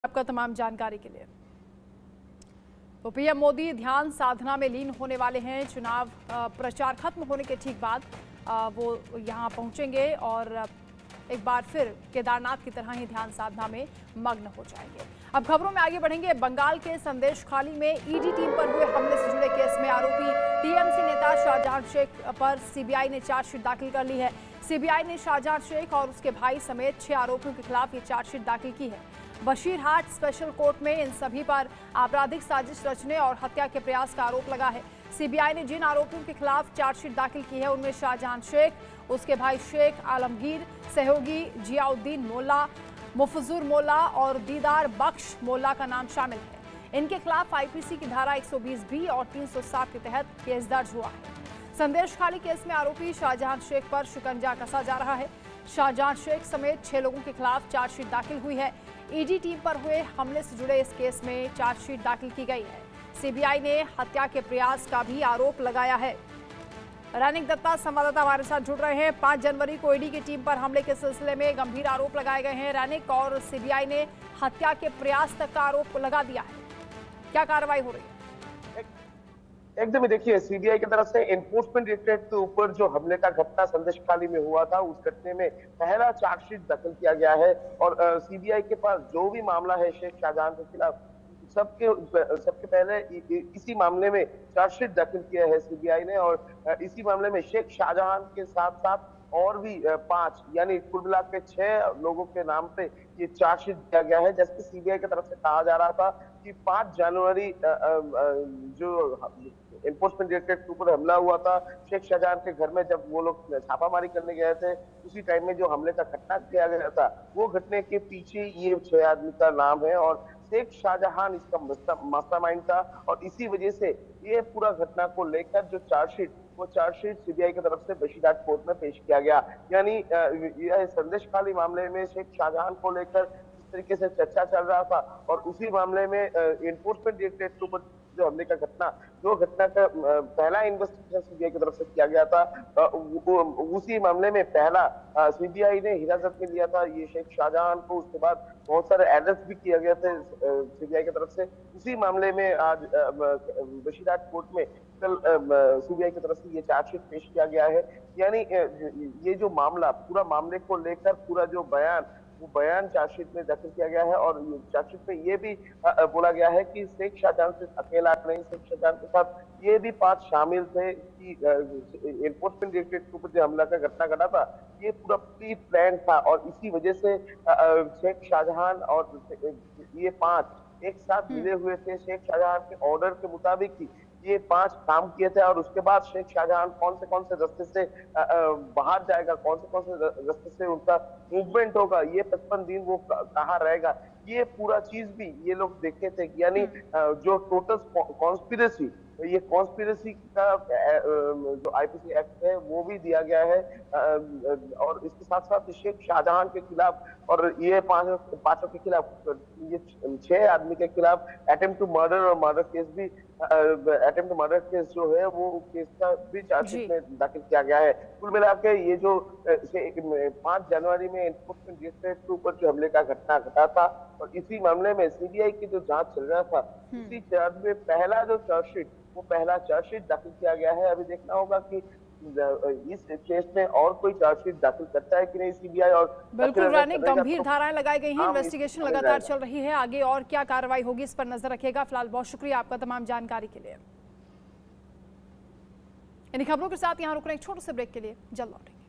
आपका तमाम जानकारी के लिए। तो पीएम मोदी ध्यान साधना में लीन होने वाले हैं। चुनाव प्रचार खत्म होने के ठीक बाद वो यहां पहुंचेंगे और एक बार फिर केदारनाथ की तरह ही ध्यान साधना में मग्न हो जाएंगे। अब खबरों में आगे बढ़ेंगे। बंगाल के संदेशखाली में ईडी टीम पर हुए हमले से जुड़े केस में आरोपी टीएमसी नेता शाहजहां शेख पर सीबीआई ने चार्जशीट दाखिल कर ली है। सीबीआई ने शाहजहां शेख और उसके भाई समेत 6 आरोपियों के खिलाफ ये चार्जशीट दाखिल की है। बशीरहाट स्पेशल कोर्ट में इन सभी पर आपराधिक साजिश रचने और हत्या के प्रयास का आरोप लगा है। सीबीआई ने जिन आरोपियों के खिलाफ चार्जशीट दाखिल की है उनमें शाहजहां शेख, उसके भाई शेख आलमगीर, सहयोगी जियाउद्दीन मोल्ला, मुफजुर मोल्ला और दीदार बख्श मोल्ला का नाम शामिल है। इनके खिलाफ आईपीसी की धारा 120B और 307 के तहत केस दर्ज हुआ है। संदेशखाली केस में आरोपी शाहजहां शेख पर शिकंजा कसा जा रहा है। शाहजहां शेख समेत 6 लोगों के खिलाफ चार्जशीट दाखिल हुई है। ईडी टीम पर हुए हमले से जुड़े इस केस में चार्जशीट दाखिल की गई है। सीबीआई ने हत्या के प्रयास का भी आरोप लगाया है। रैनिक दत्ता संवाददाता हमारे साथ जुड़ रहे हैं। 5 जनवरी को ईडी की टीम पर हमले के सिलसिले में गंभीर आरोप लगाए गए हैं। रैनिक और सीबीआई ने हत्या के प्रयास तक का आरोप लगा दिया है। क्या कार्रवाई हो रही है? एकदम देखिए, सीबीआई की तरफ से एनफोर्समेंट डायरेक्टरेट के ऊपर जो हमले का घटना संदेशखाली में हुआ था, उस घटने में पहला चार्जशीट दाखिल किया गया है। और सीबीआई के पास जो भी मामला है शेख शाहजहां के खिलाफ, सबके पहले इसी मामले में चार्जशीट दाखिल किया है सीबीआई ने। और इसी मामले में शेख शाहजहां के साथ साथ और भी 5 यानी कुल मिला के 6 लोगों के नाम पे ये चार्जशीट दिया गया है। जैसे सीबीआई की तरफ से कहा जा रहा था कि 5 जनवरी जो एनफोर्समेंट डायरेक्टरेट के ऊपर हमला हुआ था शेख शाहजहां के घर में, जब वो लोग छापामारी करने गए थे, उसी टाइम में जो हमले का घटना किया गया था, वो घटने के पीछे ये 6 आदमी का नाम है और शेख शाहजहां इसका मास्टरमाइंड था। और इसी वजह से ये पूरा घटना को लेकर जो चार्जशीट सीबीआई की तरफ से बशीरहाट कोर्ट में पेश किया गया। यानी यह संदेशखाली मामले में शेख शाहजहां को लेकर जिस तरीके से चर्चा चल रहा था और उसी मामले में एनफोर्समेंट डायरेक्टरेट के ऊपर जो हमले का घटना का पहला इन्वेस्टिगेशन सीबीआई की तरफ से किया गया था, उसी मामले में पहला सीबीआई ने हिरासत में लिया था ये शेख शाहजहां को। उसके बाद बहुत सारे अरेस्ट भी किए गए थे सीबीआई की तरफ से। उसी मामले में आज बशीरहाट कोर्ट में कल सीबीआई की तरफ से ये चार्जशीट पेश किया गया है। यानी ये जो मामला, पूरा मामले को लेकर पूरा जो वो बयान चार्जशीट में दाखिल किया गया है। और चार्जशीट में ये भी बोला गया है कि शेख शाहजहां से अकेला नहीं, शेख शाहजहां के साथ ये भी 5 शामिल थे कि एनफोर्समेंट डायरेक्टरेट के ऊपर जो हमला का घटना घटा था, ये पूरा प्री प्लान था। और इसी वजह से शेख शाहजहां और ये 5 एक साथ मिले हुए थे। शेख शाहजहां के ऑर्डर के मुताबिक ही ये 5 काम किए थे। और उसके बाद शेख शाहजहां कौन से रास्ते से बाहर जाएगा, कौन से रास्ते से उनका मूवमेंट होगा, ये 55 दिन वो कहाँ रहेगा, ये पूरा चीज भी ये लोग देखे थे। यानी जो टोटल कॉन्स्पिरेसी, ये कॉन्स्पिरेसी का जो आईपीसी एक्ट है वो भी दिया गया है। और इसके साथ साथ शेख शाहजहां के खिलाफ और ये पांचों के खिलाफ, ये 6 आदमी के खिलाफ अटेम्प्ट टू मर्डर और मर्डर केस भी, अटेम्प्ट टू मर्डर केस जो है वो केस का भी चार्जशीट में दाखिल किया गया है। कुल मिला के ये जो 5 जनवरी में एनफोर्समेंट डायरेक्टरेट के ऊपर जो हमले का घटना घटा था और इसी मामले में सीबीआई की जो जांच चल रहा था, उसी चार्ज में पहला चार्जशीट दाखिल किया गया है। अभी देखना होगा कि इस केस में और कोई चार्जशीट दाखिल करता है कि नहीं सीबीआई। और बिल्कुल रैनिक, गंभीर धाराएं लगाई गई हैं, इन्वेस्टिगेशन लगातार चल रही है। आगे और क्या कार्रवाई होगी इस पर नजर रखिएगा। फिलहाल बहुत शुक्रिया आपका तमाम जानकारी के लिए। इन खबरों के साथ यहाँ रुक रहे एक छोटे से ब्रेक के लिए, जल्द लौटेंगे।